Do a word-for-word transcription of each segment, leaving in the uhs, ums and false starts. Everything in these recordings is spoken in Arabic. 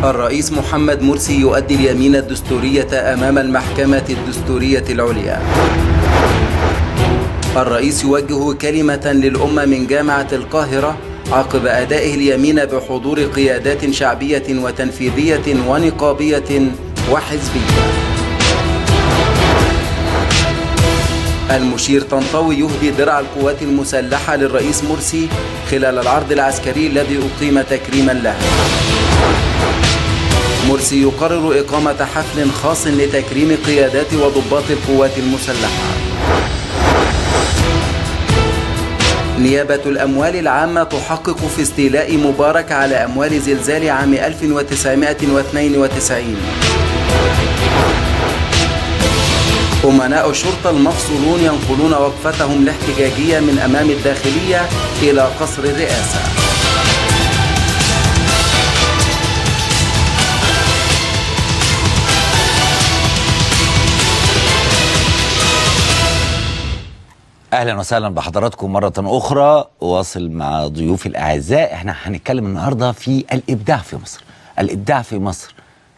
الرئيس محمد مرسي يؤدي اليمين الدستورية أمام المحكمة الدستورية العليا. الرئيس يوجه كلمة للأمة من جامعة القاهرة عقب أدائه اليمين بحضور قيادات شعبية وتنفيذية ونقابية وحزبية. المشير طنطاوي يهدي درع القوات المسلحة للرئيس مرسي خلال العرض العسكري الذي أقيم تكريما له. مرسي يقرر إقامة حفل خاص لتكريم قيادات وضباط القوات المسلحة. نيابة الأموال العامة تحقق في استيلاء مبارك على أموال زلزال عام ألف وتسعمائة واثنين وتسعين. أمناء الشرطة المفصولون ينقلون وقفتهم الاحتجاجية من أمام الداخلية إلى قصر الرئاسة. اهلا وسهلا بحضراتكم مره اخرى. واصل مع ضيوفي الاعزاء. احنا هنتكلم النهارده في الابداع في مصر. الابداع في مصر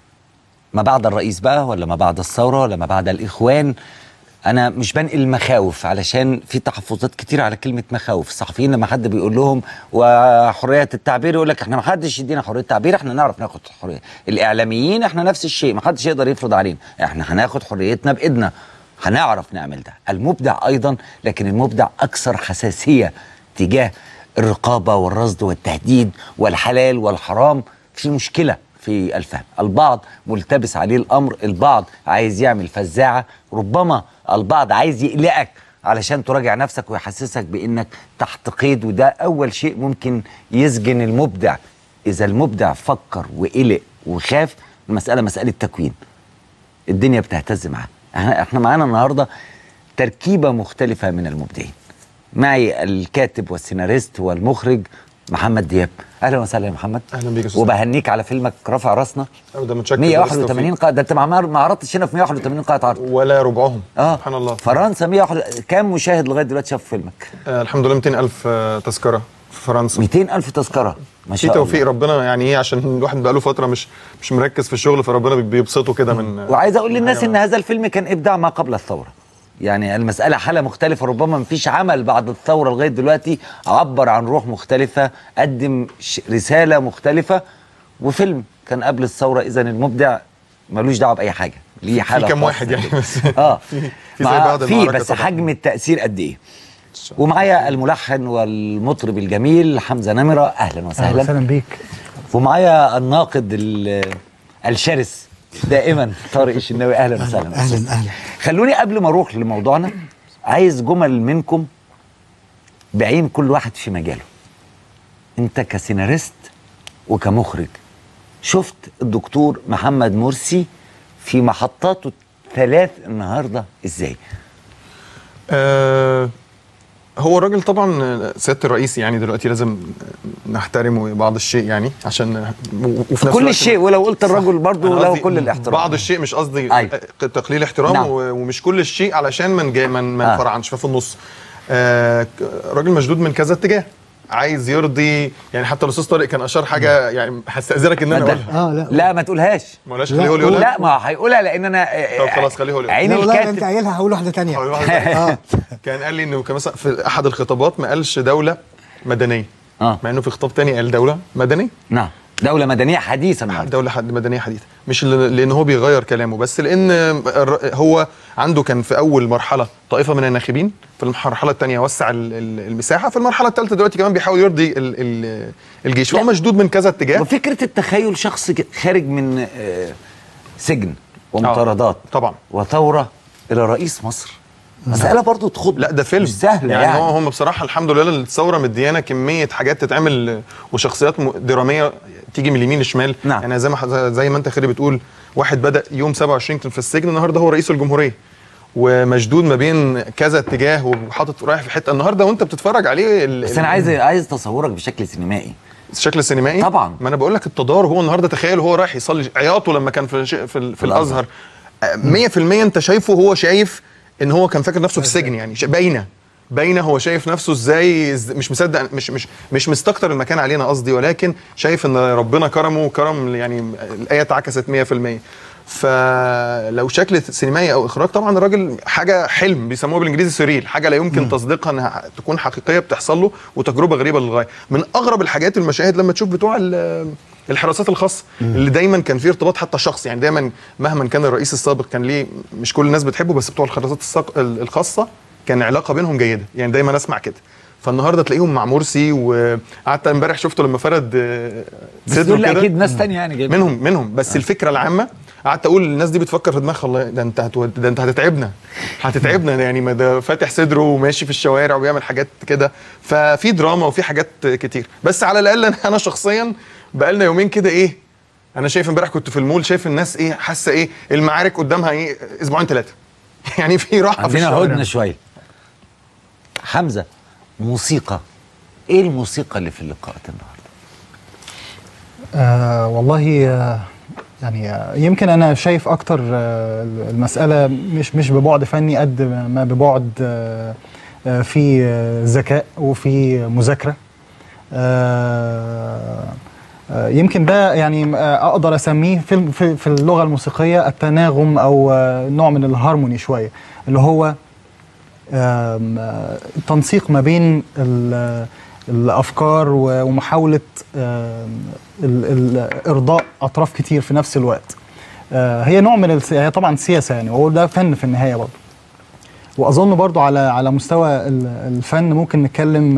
ما بعد الرئيس بقى، ولا ما بعد الثوره، ولا ما بعد الاخوان. انا مش بنقل مخاوف علشان في تحفظات كتير على كلمه مخاوف. الصحفيين لما حد بيقول لهم وحريه التعبير يقول لك احنا ما حدش يدينا حريه التعبير، احنا نعرف ناخد حريه. الاعلاميين احنا نفس الشيء، ما حدش يقدر يفرض علينا، احنا هناخد حريتنا بايدنا، هنعرف نعمل ده. المبدع أيضا، لكن المبدع أكثر حساسية تجاه الرقابة والرصد والتهديد والحلال والحرام. في مشكلة في الفهم، البعض ملتبس عليه الأمر، البعض عايز يعمل فزاعة، ربما البعض عايز يقلقك علشان تراجع نفسك ويحسسك بأنك تحت قيد، وده أول شيء ممكن يسجن المبدع. إذا المبدع فكر وقلق وخاف، المسألة مسألة تكوين، الدنيا بتهتز معاه. احنا معانا النهارده تركيبه مختلفه من المبدعين. معي الكاتب والسيناريست والمخرج محمد دياب. اهلا وسهلا يا محمد. اهلا بيك يا استاذ. وبهنيك على فيلمك رافع راسنا. ده متشكر. مية وواحد وثمانين قاعه، ده انت ما عرضتش هنا في مية وواحد وثمانين قاعه عرض ولا ربعهم. اه سبحان الله. فرنسا مية وواحد. كام مشاهد لغايه دلوقتي شاف فيلمك؟ آه الحمد لله مئتين ألف آه تذكره في فرنسا. مئتين ألف تذكره، ما شاء الله. في توفيق ربنا يعني ايه، عشان الواحد بقى له فتره مش مش مركز في الشغل، فربنا بيبسطه كده من. وعايز اقول للناس ان هذا الفيلم كان ابداع ما قبل الثوره. يعني المسألة حالة مختلفة، ربما مفيش عمل بعد الثورة لغاية دلوقتي عبر عن روح مختلفة، قدم رسالة مختلفة، وفيلم كان قبل الثورة. إذن المبدع ملوش دعوة بأي حاجة، ليه حالة في كام واحد يعني بس. اه في في زي بعض في بس طبعا. حجم التأثير قد إيه؟ ومعايا الملحن والمطرب الجميل حمزة نمرة. أهلا وسهلا. أهلا وسهلا بيك. ومعايا الناقد الشرس دائما طارق الشناوي. اهلا وسهلا. اهلا اهلا. خلوني قبل ما اروح لموضوعنا عايز جمل منكم بعين كل واحد في مجاله. انت كسيناريست وكمخرج شفت الدكتور محمد مرسي في محطاته الثلاث النهارده ازاي؟ آه هو الراجل طبعا سياده الرئيس يعني دلوقتي لازم نحترمه بعض الشيء يعني عشان وفي نفس كل الشيء، ولو قلت الرجل برضه له كل الاحترام. بعض الشيء مش قصدي أيوة. تقليل احترام. نعم. ومش كل الشيء علشان ما من ما نفرعنش. آه. ففي النص آه راجل مشدود من كذا اتجاه، عايز يرضي يعني. حتى الاستاذ طارق كان اشار حاجه يعني هستاذنك ان انا اقولها. اه لا لا ما تقولهاش. ما قولهاش، خليه هو اللي يقولها. لا ما هيقولها لان انا. طب خلاص خليه هو اللي عين الكاتب. لا انت الكاتب قايلها، هقول واحده ثانيه. اه كان قال لي انه مثلا في احد الخطابات ما قالش دوله مدنيه. اه مع انه في خطاب تاني قال دوله مدنيه. نعم، دولة مدنية حديثة. دولة حد مدنية حديثة، مش لأن هو بيغير كلامه، بس لأن هو عنده كان في أول مرحلة طائفة من الناخبين، في المرحلة الثانية وسع المساحة، في المرحلة الثالثة دلوقتي كمان بيحاول يرضي الجيش، فهو مشدود من كذا اتجاه. وفكرة التخيل شخص خارج من سجن ومطاردات طبعا وثورة إلى رئيس مصر، مسألة برضو تخض. لا ده فيلم مش سهل يعني, يعني. هم بصراحة الحمد لله الثورة مديانا كمية حاجات تتعمل وشخصيات درامية تيجي من اليمين للشمال. نعم. يعني زي ما زي ما انت خيري بتقول، واحد بدأ يوم سبعة وعشرين كان في السجن، النهارده هو رئيس الجمهورية ومشدود ما بين كذا اتجاه وحاطط رايح في حته. النهارده وانت بتتفرج عليه بس انا عايز عايز تصورك بشكل سينمائي. الشكل السينمائي طبعا. ما انا بقول لك التدار. هو النهارده تخيل هو رايح يصلي عياطه لما كان في في, في, في الازهر مية في المية انت شايفه، هو شايف ان هو كان فاكر نفسه في السجن يعني باينه، باينه هو شايف نفسه ازاي، مش مصدق، مش مش مش مستكتر المكان علينا قصدي، ولكن شايف ان ربنا كرمه وكرم، يعني الايه اتعكست مية في المية. فلو شكل سينمائي او اخراج، طبعا الراجل حاجه حلم بيسموها بالانجليزي سيريل، حاجه لا يمكن م. تصديقها انها تكون حقيقيه بتحصل له، وتجربه غريبه للغايه. من اغرب الحاجات المشاهد لما تشوف بتوع الحراسات الخاصه م. اللي دايما كان في ارتباط حتى شخص، يعني دايما مهما كان الرئيس السابق كان ليه، مش كل الناس بتحبه، بس بتوع الحراسات الخاصه كان علاقه بينهم جيده، يعني دايما اسمع كده. فالنهارده تلاقيهم مع مرسي، وقعدت امبارح شفته لما فرد صدره كده، اكيد ناس ثانيه يعني جايبين منهم منهم بس آه. الفكره العامه قعدت اقول الناس دي بتفكر في دماغها، الله ده انت هتو... ده انت هتتعبنا هتتعبنا يعني ما ده فاتح صدره وماشي في الشوارع وبيعمل حاجات كده. ففي دراما وفي حاجات كتير، بس على الاقل انا شخصيا بقالنا يومين كده ايه، انا شايف امبارح كنت في المول، شايف الناس ايه، حاسه ايه، المعارك قدامها ايه اسبوعين ثلاثه يعني في راحه في الشوارع، عندنا هدنه شويه. حمزه، موسيقى، ايه الموسيقى اللي في اللقاءات النهارده؟ آه والله آه يعني آه يمكن انا شايف اكتر آه المساله مش مش ببعد فني قد ما ببعد آه آه في آه ذكاء وفي مذاكره. آه آه يمكن ده يعني آه اقدر اسميه في في, في اللغه الموسيقيه التناغم، او آه نوع من الهارموني شويه، اللي هو التنسيق ما بين الافكار ومحاوله ارضاء اطراف كتير في نفس الوقت. هي نوع من الس... هي طبعا سياسه يعني، وهو ده فن في النهايه برضه. واظن برضه على على مستوى الفن ممكن نتكلم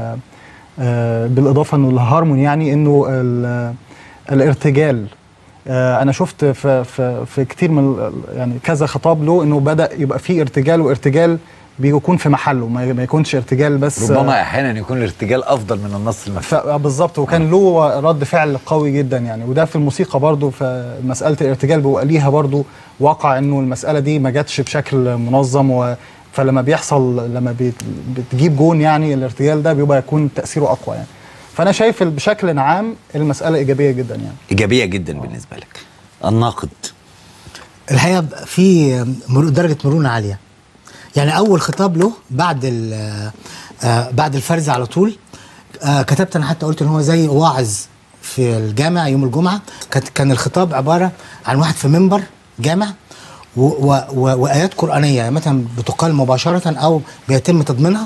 بالاضافه انه الهارموني، يعني انه الارتجال. انا شفت في في في كتير من يعني كذا خطاب له انه بدا يبقى فيه ارتجال، وارتجال بيكون في محله، ما يكونش ارتجال بس، ربما احيانا يكون الارتجال افضل من النص المكتوب. بالظبط، وكان له رد فعل قوي جدا يعني. وده في الموسيقى برضو، في مساله الارتجال بيبقى ليها برضو واقع، انه المساله دي ما جاتش بشكل منظم، و فلما بيحصل لما بتجيب جون يعني الارتجال ده بيبقى يكون تاثيره اقوى يعني. فانا شايف بشكل عام المساله ايجابيه جدا يعني. ايجابيه جدا بالنسبه لك. الناقد الحقيقه في درجه مرونه عاليه. يعني اول خطاب له بعد آه بعد الفرز على طول، آه كتبت انا حتى قلت ان هو زي واعظ في الجامع يوم الجمعه. كان الخطاب عباره عن واحد في منبر جامع و و و وايات قرانيه مثلا بتقال مباشره او بيتم تضمينها،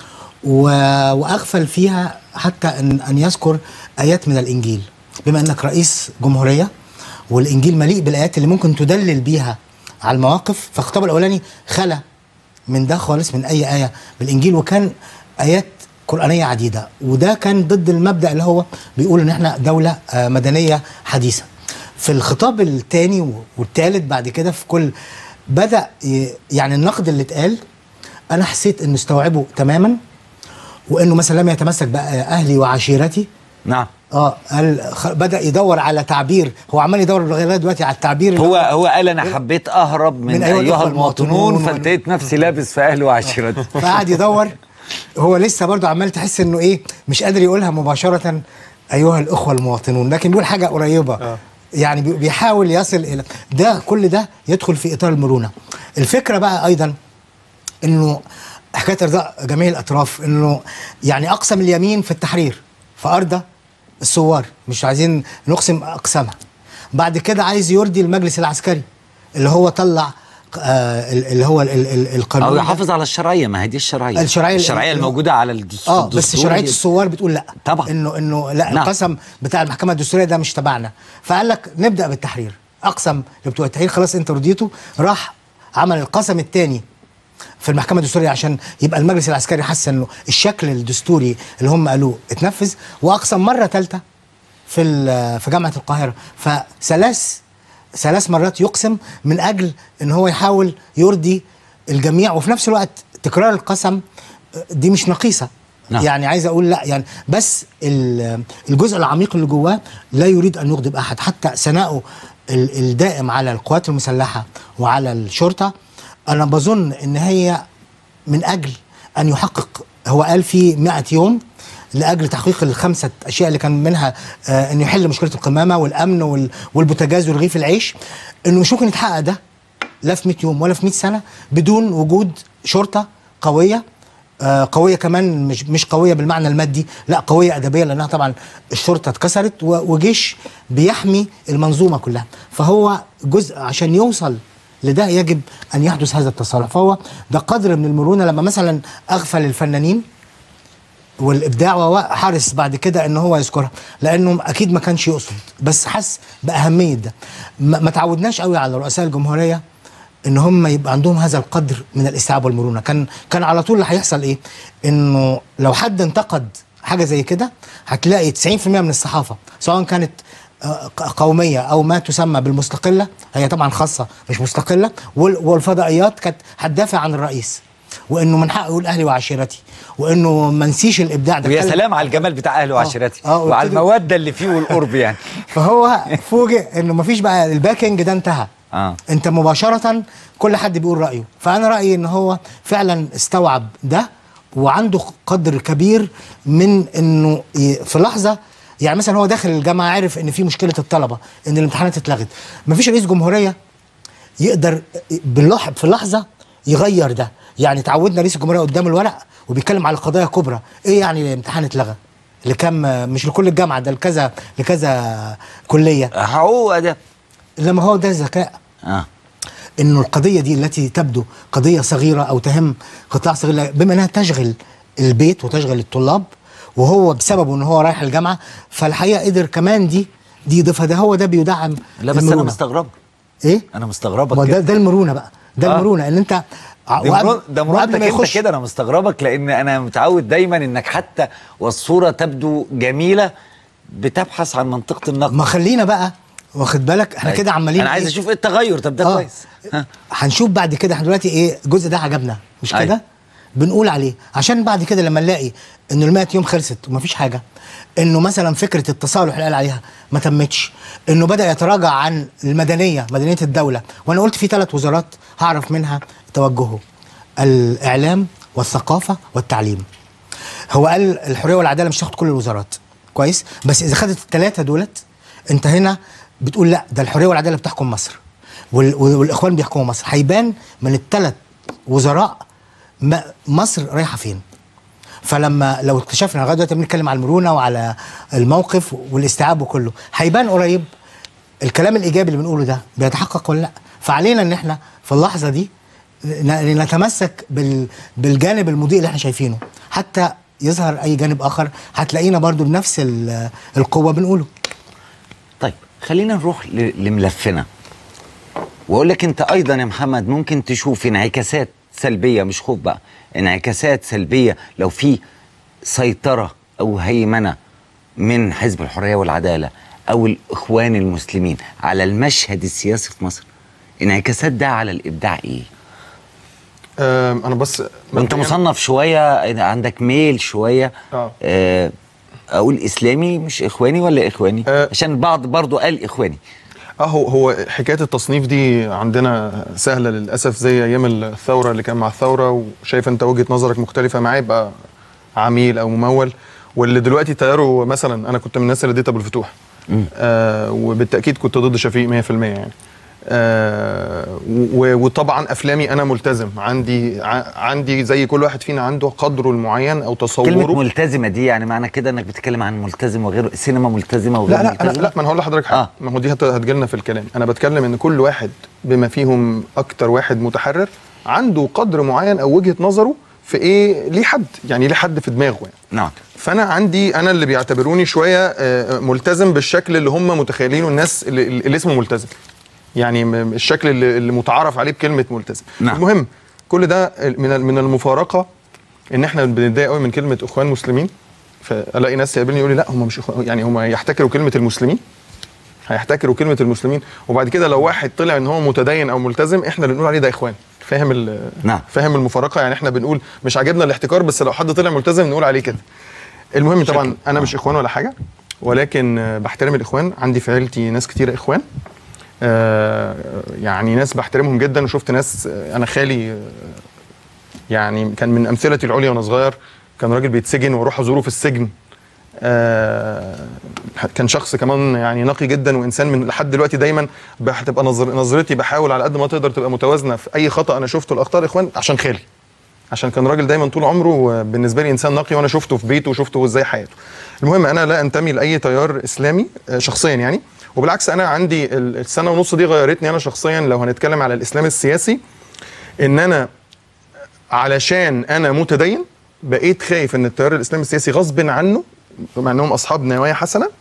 واغفل فيها حتى ان ان يذكر ايات من الانجيل، بما انك رئيس جمهوريه والانجيل مليء بالايات اللي ممكن تدلل بيها على المواقف. فالخطاب الاولاني خلى من ده خالص، من اي ايه بالانجيل، وكان ايات قرانيه عديده، وده كان ضد المبدا اللي هو بيقول ان احنا دوله مدنيه حديثه. في الخطاب الثاني والثالث بعد كده في كل بدا يعني النقد اللي اتقال انا حسيت انه استوعبه تماما، وانه مثلا لم يتمسك باهلي وعشيرتي. نعم. اه قال بدا يدور على تعبير، هو عمال يدور لغايه دلوقتي على التعبير. هو هو قال انا حبيت اهرب من, من ايها, أيها المواطنون، فلقيت نفسي لابس في اهلي وعشيرتي. فقعد يدور، هو لسه برضه عمال تحس انه ايه، مش قادر يقولها مباشره ايها الاخوه المواطنون، لكن بيقول حاجه قريبه. آه. يعني بيحاول يصل الى ده. كل ده يدخل في اطار المرونه. الفكره بقى ايضا انه حكايه ارضاء جميع الاطراف، انه يعني اقسم اليمين في التحرير فارضى الثوار، مش عايزين نقسم اقسامها. بعد كده عايز يرضي المجلس العسكري اللي هو طلع آه اللي هو ال ال القانون، او يحافظ على الشرعيه. ما هي دي الشرعيه الشرعيه الشرعيه الموجوده على الدستور. اه بس شرعيه الثوار بتقول لا طبعا، انه انه لا، نعم. القسم بتاع المحكمه الدستوريه ده مش تبعنا. فقال لك نبدا بالتحرير، اقسم بتوع التحرير خلاص انت رضيته، راح عمل القسم الثاني في المحكمه الدستوريه عشان يبقى المجلس العسكري حس انه الشكل الدستوري اللي هم قالوه اتنفذ، واقسم مره ثالثه في في جامعه القاهره. فثلاث ثلاث مرات يقسم من اجل ان هو يحاول يرضي الجميع، وفي نفس الوقت تكرار القسم دي مش نقيصه. نعم. يعني عايز اقول لا يعني، بس الجزء العميق اللي جواه لا يريد ان يغضب احد. حتى ثناؤه الدائم على القوات المسلحه وعلى الشرطه، انا بظن ان هي من اجل ان يحقق، هو قال في مئة يوم لاجل تحقيق الخمسه اشياء اللي كان منها آه انه يحل مشكله القمامه والامن والبوتاجاز ورغيف العيش، انه مش ممكن يتحقق ده لا في مئة يوم ولا في مئة سنه بدون وجود شرطه قويه آه قويه كمان، مش مش قويه بالمعنى المادي، لا قويه ادبيه، لانها طبعا الشرطه اتكسرت وجيش بيحمي المنظومه كلها. فهو جزء عشان يوصل لده يجب ان يحدث هذا التصالح. فهو ده قدر من المرونه لما مثلا اغفل الفنانين والابداع وحرص بعد كده ان هو يذكرها، لانه اكيد ما كانش يقصد، بس حس باهميه ده. ما تعودناش قوي على رؤساء الجمهوريه ان هم يبقى عندهم هذا القدر من الاستيعاب والمرونه. كان كان على طول اللي هيحصل ايه؟ انه لو حد انتقد حاجه زي كده هتلاقي تسعين في المية من الصحافه سواء كانت قوميه او ما تسمى بالمستقله، هي طبعا خاصه مش مستقله، والفضائيات كانت هتدافع عن الرئيس وانه من حقه يقول اهلي وعشيرتي، وانه ما نسيش الابداع ده. ويا سلام على الجمال بتاع اهلي وعشيرتي وعلى الموده اللي فيه والقرب يعني. فهو فوجئ انه ما فيش بقى الباكينج ده، انتهى. آه. انت مباشره كل حد بيقول رايه. فانا رايي ان هو فعلا استوعب ده وعنده قدر كبير من انه في لحظه، يعني مثلا هو داخل الجامعه عرف ان في مشكله الطلبه، ان الامتحانات اتلغت. مفيش رئيس جمهوريه يقدر باللحظه في لحظه يغير ده. يعني تعودنا رئيس الجمهوريه قدام الورق وبيتكلم على قضايا كبرى. ايه يعني الامتحان اتلغى؟ لكم، مش لكل الجامعه، ده لكذا لكذا كليه. هو ده لما هو ده ذكاء. اه انه القضيه دي التي تبدو قضيه صغيره او تهم قطاع صغير، بما انها تشغل البيت وتشغل الطلاب، وهو بسببه ان هو رايح الجامعه، فالحقيقه قدر كمان دي دي يضيفها. ده هو ده بيدعم. لا بس انا مستغربك. ايه؟ انا مستغربك. ده, ده المرونه بقى، ده آه. المرونه ان انت ده مرونتك انت كده. انا مستغربك لان انا متعود دايما انك حتى والصوره تبدو جميله بتبحث عن منطقه النقد. ما خلينا بقى واخد بالك احنا كده عمالين. انا عايز اشوف ايه التغير. طب ده آه. كويس. هنشوف بعد كده. احنا دلوقتي ايه الجزء ده عجبنا مش كده؟ أيوة. بنقول عليه عشان بعد كده لما نلاقي انه المائة يوم خلصت ومفيش حاجه، انه مثلا فكره التصالح اللي قال عليها ما تمتش، انه بدا يتراجع عن المدنيه، مدنيه الدوله. وانا قلت في ثلاث وزارات هعرف منها توجهه: الاعلام والثقافه والتعليم. هو قال الحريه والعداله مش هتاخد كل الوزارات، كويس، بس اذا خدت الثلاثه دولت انت هنا بتقول لا ده الحريه والعداله بتحكم مصر والاخوان بيحكموا مصر. هيبان من الثلاث وزراء مصر رايحه فين. فلما لو اكتشفنا لغايه دلوقتي بنتكلم على المرونه وعلى الموقف والاستيعاب وكله، هيبان قريب الكلام الايجابي اللي بنقوله ده بيتحقق ولا لا. فعلينا ان احنا في اللحظه دي نتمسك بال بالجانب المضيء اللي احنا شايفينه، حتى يظهر اي جانب اخر هتلاقينا برضو بنفس القوه بنقوله. طيب خلينا نروح لملفنا واقول لك انت ايضا يا محمد ممكن تشوف انعكاسات سلبيه، مش خوف بقى، انعكاسات سلبيه لو في سيطره او هيمنه من حزب الحريه والعداله او الاخوان المسلمين على المشهد السياسي في مصر. انعكاسات ده على الابداع ايه؟ انا بس وانت مصنف شويه، عندك ميل شويه اه آه اقول اسلامي مش اخواني ولا اخواني؟ أه عشان البعض برضو قال اخواني. اه هو هو حكايه التصنيف دي عندنا سهله للاسف، زي ايام الثوره اللي كان مع الثوره، وشايف انت وجهه نظرك مختلفه معاه يبقى عميل او ممول. واللي دلوقتي تياره مثلا، انا كنت من الناس اللي اديت ابو الفتوح آه وبالتاكيد كنت ضد شفيق مية في المية يعني. آه وطبعا افلامي انا ملتزم، عندي عندي زي كل واحد فينا عنده قدره المعين او تصوره. كلمه ملتزمه دي يعني معنى كده انك بتتكلم عن ملتزم وغير السينما ملتزمه وغير لا لا ملتزمه؟ لا, لا ما انا هقول لحضرتك حاجه آه. ما هو دي هتجيلنا في الكلام. انا بتكلم ان كل واحد بما فيهم اكتر واحد متحرر عنده قدر معين او وجهه نظره في ايه، ليه حد يعني ليه حد في دماغه يعني. نعم. فانا عندي انا اللي بيعتبروني شويه ملتزم بالشكل اللي هم متخيلينه الناس اللي, اللي اسمه ملتزم، يعني الشكل اللي, اللي متعارف عليه بكلمه ملتزم. نعم. المهم كل ده من من المفارقه ان احنا بنتضايق قوي من كلمه اخوان مسلمين، فالاقي ناس يقابلني يقول لي لا هم مش اخوان، يعني هم يحتكروا كلمه المسلمين، هيحتكروا كلمه المسلمين، وبعد كده لو واحد طلع ان هو متدين او ملتزم احنا اللي بنقول عليه ده اخوان. فاهم نعم. فاهم المفارقه، يعني احنا بنقول مش عاجبنا الاحتكار، بس لو حد طلع ملتزم نقول عليه كده. المهم طبعا انا مش اخوان ولا حاجه، ولكن بحترم الاخوان، عندي في عيلتي ناس كتير اخوان، آه يعني ناس بحترمهم جدا، وشفت ناس، انا خالي يعني كان من امثلتي العليا وانا صغير، كان راجل بيتسجن واروح ازوره في السجن. آه كان شخص كمان يعني نقي جدا وانسان من لحد دلوقتي دايما هتبقى نظر نظرتي بحاول على قد ما تقدر تبقى متوازنه في اي خطا انا شفته لاخطاء الاخوان عشان خالي. عشان كان راجل دايما طول عمره بالنسبه لي انسان نقي، وانا شفته في بيته وشفته ازاي حياته. المهم انا لا انتمي لاي تيار اسلامي شخصيا يعني، وبالعكس انا عندي السنه ونص دي غيرتني انا شخصيا. لو هنتكلم على الاسلام السياسي، ان انا علشان انا متدين بقيت خايف ان التيار الاسلامي السياسي غصب عنه، مع انهم اصحاب نوايا حسنه،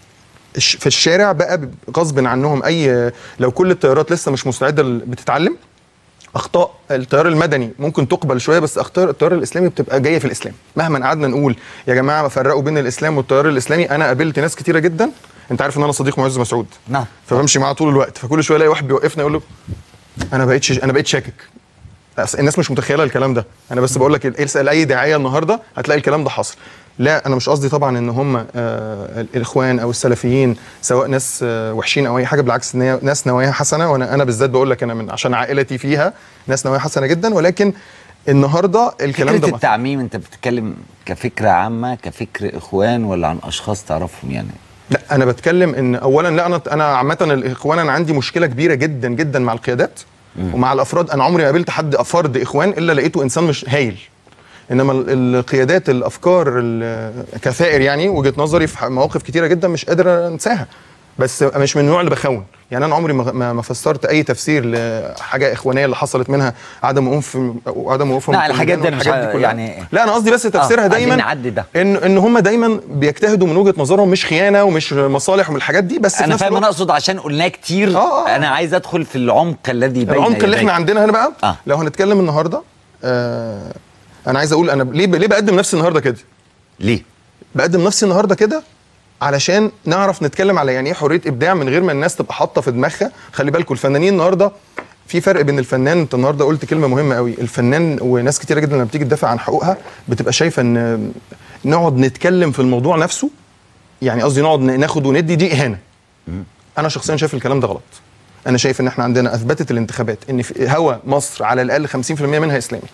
في الشارع بقى غصب عنهم اي، لو كل التيارات لسه مش مستعده بتتعلم، اخطاء التيار المدني ممكن تقبل شويه، بس اخطاء التيار الاسلامي بتبقى جايه في الاسلام. مهما قعدنا نقول يا جماعه فرقوا بين الاسلام والتيار الاسلامي، انا قابلت ناس كتيره جدا، انت عارف ان انا صديق معز مسعود، نعم، فبمشي معاه طول الوقت، فكل شويه الاقي واحد بيوقفني يقول له انا بقيت انا بقيت شاكك. الناس مش متخيله الكلام ده، انا بس بقول لك اسال اي داعيه النهارده هتلاقي الكلام ده حاصل. لا انا مش قصدي طبعا ان هم آه الاخوان او السلفيين سواء ناس آه وحشين او اي حاجه، بالعكس ناس نواياها حسنه، وانا انا بالذات بقول لك انا من عشان عائلتي فيها ناس نواياها حسنه جدا، ولكن النهارده الكلام فكرة ده التعميم انت بتتكلم كفكره عامه، كفكر اخوان، ولا عن اشخاص تعرفهم يعني؟ لا انا بتكلم ان اولا لا انا انا عامه الاخوان انا عندي مشكله كبيره جدا جدا مع القيادات م. ومع الافراد. انا عمري ما قابلت حد فرد اخوان الا لقيته انسان مش هايل، انما القيادات الافكار كثائر يعني وجهه نظري في مواقف كتيره جدا مش قادر انساها، بس مش من النوع اللي بخون يعني. انا عمري ما ما فسرت اي تفسير لحاجه اخوانيه اللي حصلت منها عدم وقوف وعدم وقوفهم. لا الحاجات دي مش يعني، لا انا قصدي بس تفسيرها آه دايما ان ان هم دايما بيجتهدوا من وجهه نظرهم، مش خيانه ومش مصالح ومن الحاجات دي. بس انا فاهم، انا اقصد عشان قلناه كتير. آه آه. انا عايز ادخل في العمق الذي بين العمق اللي احنا عندنا هنا بقى. آه. لو هنتكلم النهارده آه انا عايز اقول انا ليه ليه بقدم نفسي النهارده كده؟ ليه بقدم نفسي النهارده كده؟ علشان نعرف نتكلم على يعني ايه حريه ابداع من غير ما الناس تبقى حاطه في دماغها. خلي بالكم الفنانين النهارده في فرق بين الفنان، انت النهارده قلت كلمه مهمه قوي، الفنان وناس كتيره جدا لما بتيجي تدافع عن حقوقها بتبقى شايفه ان نقعد نتكلم في الموضوع نفسه، يعني قصدي نقعد ناخد وندي، دي اهانه. انا شخصيا شايف الكلام ده غلط. انا شايف ان احنا عندنا اثبتت الانتخابات ان في هوا مصر على الاقل خمسين في المية منها اسلامي.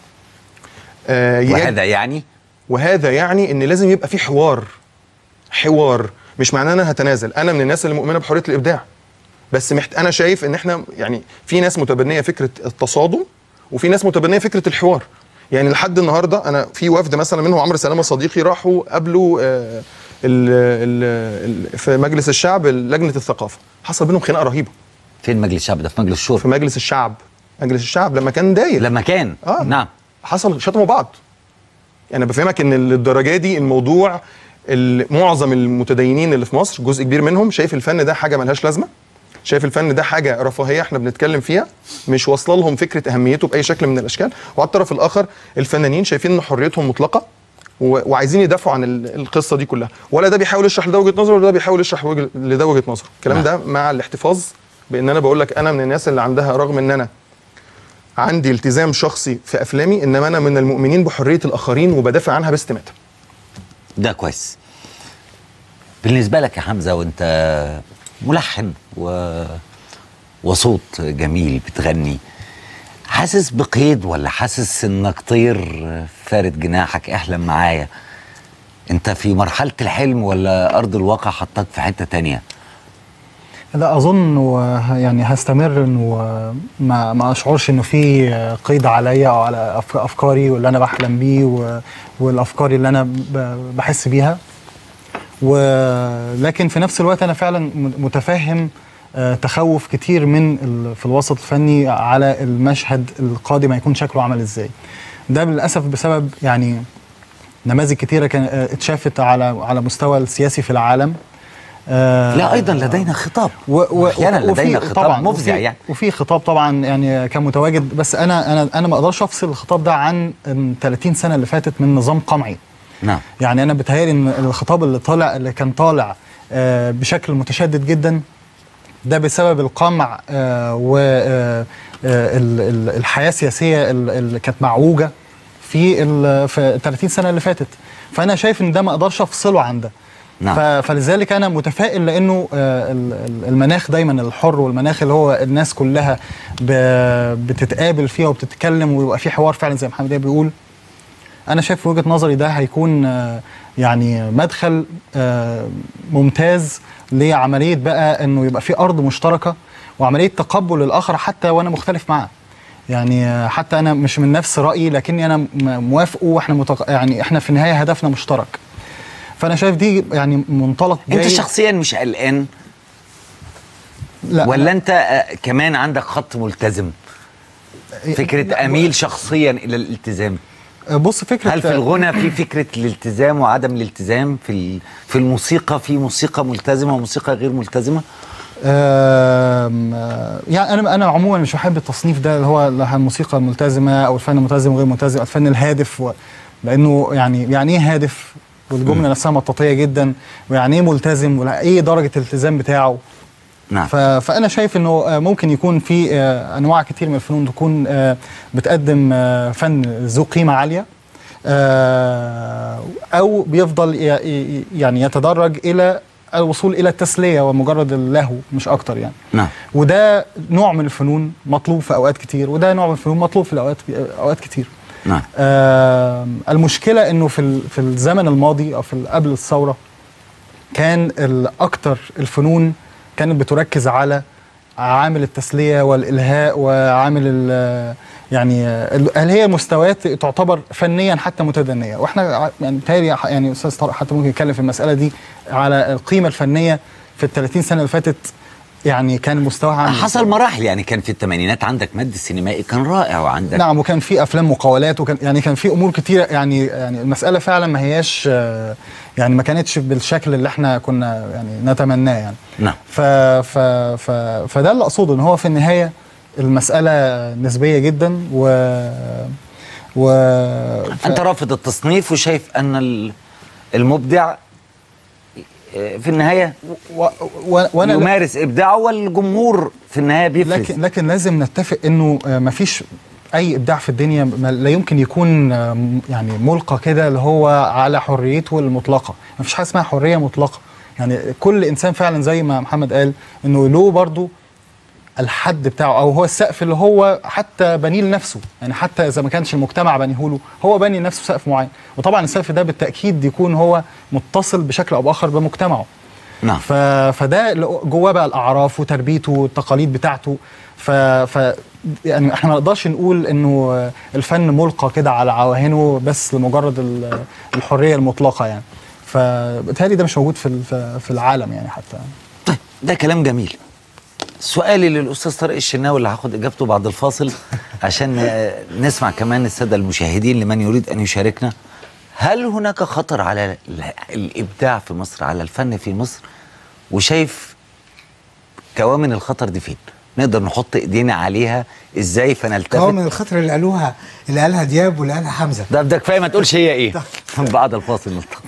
آه وهذا يعني وهذا يعني ان لازم يبقى في حوار حوار مش معناه انا هتنازل. انا من الناس اللي مؤمنه بحريه الابداع، بس محت... انا شايف ان احنا يعني في ناس متبنيه فكره التصادم وفي ناس متبنيه فكره الحوار. يعني لحد النهارده انا في وفد مثلا منهم عمرو سلامه صديقي راحوا قابلوا آه ال ال ال في مجلس الشعب لجنه الثقافه، حصل بينهم خناقه رهيبه. فين مجلس الشعب ده؟ في مجلس الشورى؟ في مجلس الشعب. مجلس الشعب لما كان داير لما كان آه. نعم حصل شتموا بعض. يعني بفهمك ان الدرجه دي الموضوع، معظم المتدينين اللي في مصر جزء كبير منهم شايف الفن ده حاجه ملهاش لازمه، شايف الفن ده حاجه رفاهيه احنا بنتكلم فيها، مش واصله لهم فكره اهميته باي شكل من الاشكال. وعلى الطرف الاخر الفنانين شايفين ان حريتهم مطلقه وعايزين يدافعوا عن القصه دي كلها، ولا ده بيحاول يشرح لده وجهه نظره ولا ده بيحاول يشرح لده وجهه نظره. الكلام ده مع الاحتفاظ بان انا بقول لك انا من الناس اللي عندها، رغم ان انا عندي التزام شخصي في افلامي، انما انا من المؤمنين بحريه الاخرين وبدافع عنها باستماتة. ده كويس. بالنسبه لك يا حمزه، وانت ملحن و... وصوت جميل بتغني، حاسس بقيد ولا حاسس انك طير فارد جناحك احلم معايا؟ انت في مرحله الحلم ولا ارض الواقع حطاك في حته تانية؟ لا اظن يعني هستمر انه ما ما اشعرش انه في قيد عليا او على افكاري واللي انا بحلم بيه والافكار اللي انا بحس بيها. ولكن في نفس الوقت انا فعلا متفهم تخوف كتير من في الوسط الفني على المشهد القادم هيكون شكله عامل ازاي. ده للاسف بسبب يعني نماذج كتيره كان اتشافت على على مستوى السياسي في العالم. آه لا ايضا لدينا خطاب احيانا لدينا خطاب مفزع يعني، وفي خطاب طبعا يعني كان متواجد، بس انا انا انا ما اقدرش افصل الخطاب ده عن ثلاثين سنه اللي فاتت من نظام قمعي. نعم. يعني انا بتهيألي ان الخطاب اللي طالع اللي كان طالع آه بشكل متشدد جدا ده بسبب القمع آه والحياه السياسيه اللي كانت معوجه في في ثلاثين سنه اللي فاتت. فانا شايف ان ده ما اقدرش افصله عن ده. نعم. فلذلك انا متفائل لانه المناخ دايما الحر والمناخ اللي هو الناس كلها بتتقابل فيها وبتتكلم ويبقى في حوار فعلا زي محمد بيقول. انا شايف في وجهه نظري ده هيكون يعني مدخل ممتاز لعمليه بقى انه يبقى في ارض مشتركه وعمليه تقبل الاخر حتى وانا مختلف معاه. يعني حتى انا مش من نفس رايي، لكني انا م- موافقه، واحنا متق... يعني احنا في النهايه هدفنا مشترك. فانا شايف دي يعني منطلق جاي. انت شخصيا مش قلقان لا ولا أنا- انت آه، كمان عندك خط ملتزم؟ فكره لا، اميل شخصيا الى الالتزام. بص فكره هل في الغنى في فكره الالتزام وعدم الالتزام؟ في ال- في الموسيقى في موسيقى ملتزمه وموسيقى غير ملتزمه؟ آم، آه، يعني انا انا عموما مش بحب التصنيف ده اللي هو الموسيقى الملتزمه او الفن الملتزم وغير ملتزم، الفن الهادف و... لانه يعني يعني ايه هادف؟ والجمله نفسها مطاطيه جدا. ويعني ايه ملتزم؟ ولا ايه درجه الالتزام بتاعه؟ نعم. ف... فانا شايف انه آه، ممكن يكون في آه، انواع كتير من الفنون تكون آه، بتقدم آه، فن ذو قيمه عاليه، آه، او بيفضل ي- ي- يعني يتدرج الى الوصول الى التسليه ومجرد اللهو مش اكتر يعني. نعم. وده نوع من الفنون مطلوب في اوقات كتير، وده نوع من الفنون مطلوب في الاوقات اوقات كتير. نعم. آه المشكله انه في ال- في الزمن الماضي او في ال- قبل الثوره كان الاكتر الفنون كانت بتركز على عامل التسليه والالهاء وعامل ال- يعني ال- هل هي مستويات تعتبر فنيا حتى متدنيه، واحنا ع- يعني بتهيألي ح- يعني استاذ طارق حتى ممكن يتكلم في المساله دي على القيمه الفنيه في ال ثلاثين سنه اللي فاتت، يعني كان مستواها عامل حصل مراحل، يعني كان في الثمانينات عندك مد السينمائي كان رائع، وعندك نعم، وكان في افلام مقاولات، وكان يعني كان في امور كتيره، يعني يعني المساله فعلا ما هياش آه، يعني ما كانتش بالشكل اللي احنا كنا يعني نتمناه يعني. نعم. ف ف ف فده اللي اقصده، ان هو في النهايه المساله نسبيه جدا و و ف... انت رافض التصنيف وشايف ان ال- المبدع آه، في النهايه و... و... وانا يمارس ابداعه، والجمهور في النهايه بيفرز. لكن لكن لازم نتفق انه ما فيش اي ابداع في الدنيا ما لا يمكن يكون آه، م- يعني ملقى كده اللي هو على حريته المطلقه. ما فيش حاجه اسمها حريه مطلقه، يعني كل انسان فعلا زي ما محمد قال انه له برضه الحد بتاعه، او هو السقف اللي هو حتى بنيه لنفسه، يعني حتى اذا ما كانش المجتمع بنيه له هو بني لنفسه سقف معين. وطبعا السقف ده بالتاكيد يكون هو متصل بشكل او باخر بمجتمعه. نعم. ف... فده اللي جواه بقى الاعراف وتربيته والتقاليد بتاعته. ف... ف يعني احنا ما نقدرش نقول انه الفن ملقى كده على عواهنه بس لمجرد ال- الحريه المطلقه يعني. فبالتالي ده مش موجود في ال- في العالم يعني حتى. طيب ده كلام جميل. سؤالي للاستاذ طارق الشناوي اللي هاخد اجابته بعد الفاصل عشان آه، نسمع كمان الساده المشاهدين لمن يريد ان يشاركنا. هل هناك خطر على ال- الابداع في مصر، على الفن في مصر؟ وشايف كوامن الخطر دي فين؟ نقدر نحط ايدينا عليها ازاي فنلتفت؟ كوامن الخطر اللي قالوها اللي قالها دياب واللي قالها حمزه. ده ده كفايه ما تقولش هي ايه. بعد الفاصل نلتقي.